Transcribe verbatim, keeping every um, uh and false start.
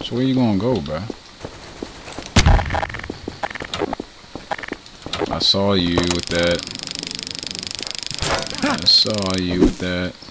So where you gonna go, bro? I saw you with that. I saw you with that.